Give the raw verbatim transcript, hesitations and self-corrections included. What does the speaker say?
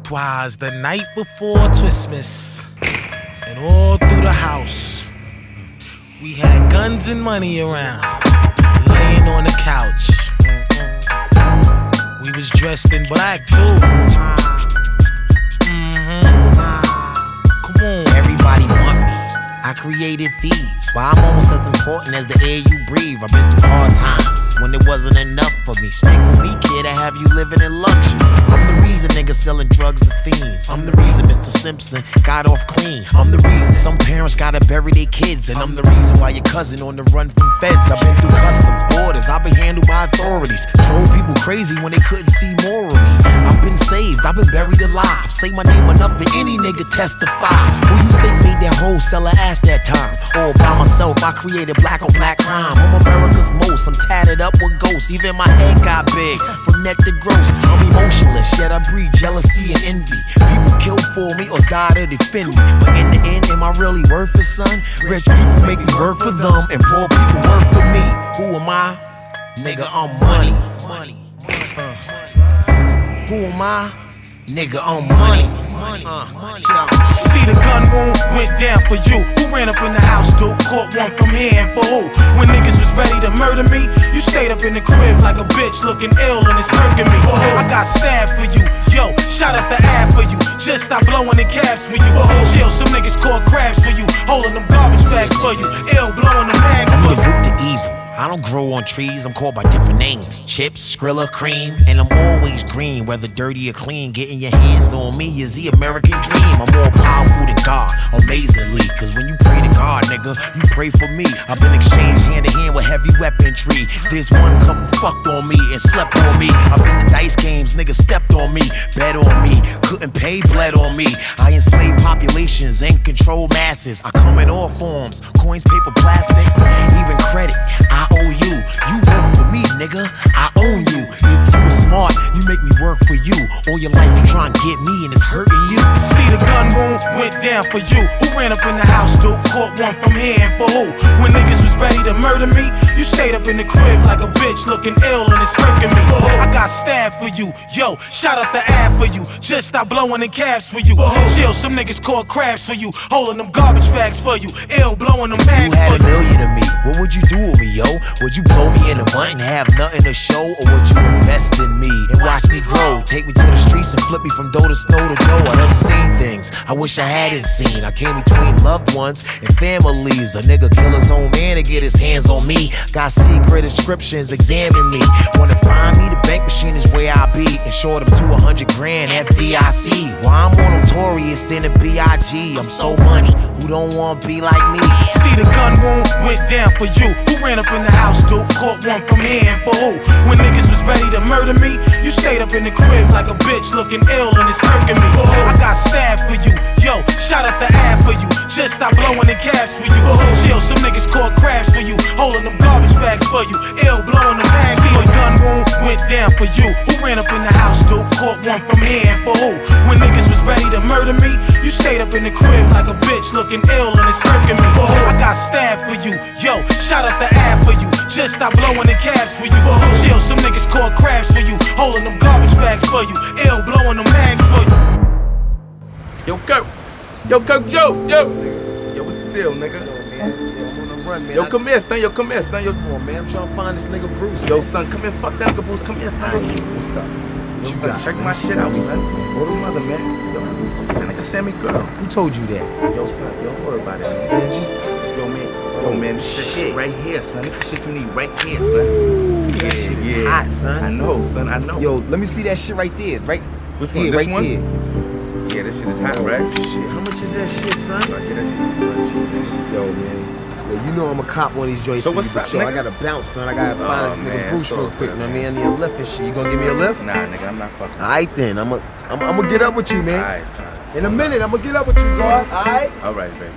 'Twas the night before Christmas, and all through the house we had guns and money around, laying on the couch. We was dressed in black too. Mm-hmm. Come on. Everybody want me. I created thieves. Why I'm almost as important as the air you breathe. I've been through hard times when it wasn't enough for me. Stick with me, kid, I have you living in luxury. I'm the reason niggas selling drugs to fiends. I'm the reason Mister Simpson got off clean. I'm the reason some parents gotta bury their kids. And I'm the reason why your cousin on the run from feds. I've been through customs, borders, I've been handled by authorities. Drove people crazy when they couldn't see more of me. I've been saved, I've been buried alive. Say my name enough for any nigga testify. Who you think made that whole seller ass that time? All by myself, I created black on black crime. I'm America's most, I'm tatted up with ghosts. Even my head got big, from net to gross. I'm emotionless, yet I breed jealousy and envy. People kill for me or die to defend me. But in the end, am I really worth it, son? Rich people make me work for them, and poor people work for me. Who am I? Nigga, I'm money. Money. Uh. Who am I? Nigga, I'm money. Uh, See the gun wound went down for you. Who ran up in the house, dude? Caught one from here and for who? When niggas was ready to murder me, you stayed up in the crib like a bitch looking ill and it's hurting me. I got stabbed for you, yo, shot up the ad for you. Just stop blowing the cabs for you. Chill, some niggas caught crabs for you. Holding them garbage bags for you. Ill, blowing them bags for you. I'm the root to evil. I don't grow on trees, I'm called by different names. Chips, Skrilla, Cream, and I'm always green. Whether dirty or clean, getting your hands on me is the American dream. I'm more powerful than God, amazingly. Cause when you pray to God, nigga, you pray for me. I've been exchanged hand to hand with heavy weaponry. This one couple fucked on me and slept on me. I've been to dice games, niggas stepped on me, bet on me, couldn't pay, bled on me. I enslave populations and control masses. I come in all forms, coins, paper, plastic, even credit. I owe you, you work for me, nigga, I own you. If you were smart, you make me work for you. All your life you try and get me and it's hurting you. See the gun wound went down for you. Who ran up in the house, dude? Caught one from here and for who? When niggas was ready to murder me, you stayed up in the crib like a bitch looking ill and it's hurting me. I got stabbed for you, yo, shot up the ad for you. Just stop blowing in cabs for you. Chill, some niggas caught crabs for you. Holding them garbage bags for you. Ill, blowing them bags for you. You had a million of me, what would you do with me, yo? Would you blow me in a butt and have nothing to show? Or would you invest in me and watch me grow? Take me to the streets and flip me from door to snow to door. I done seen things I wish I hadn't seen. I came between loved ones and families. A nigga kill his own man to get his hands on me. Got secret inscriptions, examine me. Wanna find me, the bank machine is where I be. And short him to a hundred grand F D I C. Why I'm more notorious than a B I G. I'm so money, who don't wanna be like me? See the gun wound went down for you. Who ran up in the house, dude? Caught one from here and for who? When niggas was ready to murder me, you stayed up in the crib like a bitch looking ill and it's hurting me. I got stabbed for you, yo, shot up the ad for you. Just stop blowing the cabs for you. Chill, some niggas caught crabs for you. Holding them garbage bags for you. Ill, blowing them bags for you. See the gun wound went down for you. Who ran up in the house, dude? Caught one from here and for who? When niggas was ready to murder me, you stayed up in the crib like a bitch looking ill and it's hurting me. I got stabbed for you, yo, shot up the ad for you. Just stop blowing the cabs for you. Chill, some niggas caught crabs for you. Holding them garbage bags for you. Ill, blowing them bags for you. Yo, Kirk. Yo, Kirk Joe. Yo. Yo, what's the deal, nigga? Yo, man. Yo, I'm on the run, man. Yo, come here, son. Yo, come here, son. Yo, Come on, man. I'm trying to find this nigga Bruce. Yo, son, come here. Fuck that, nigga, Bruce. Come here, son. What's up? Yo, son, check my shit out, son. Hold on, mother, man. Yo, That nigga Sammy girl. who told you that? Yo, son, yo, don't worry about it, man. Just, yo, man. Yo, man, this shit shit. right here, son. This the shit you need right here, son. That shit is hot, son. I know, son. I know. Yo, let me see that shit right there. Right Which there, one? This right one? there. Yeah, this shit is hot, right? Shit, how much is that shit, son? Yo, I get that shit too much, man. Yo, man. Yo, you know I'm a cop one of these joints. So for what's you, up, but yo, nigga? I gotta bounce, son. I gotta Oh, find this nigga man, Bruce so real quick. good, You know what I mean? I need a lift and shit. You gonna give me a lift? Nah, nigga, I'm not fucking. Alright then, I'm gonna I'm, I'm gonna get up with you, man. Alright, son. In a minute, I'm gonna get up with you, God. Alright? Alright, baby.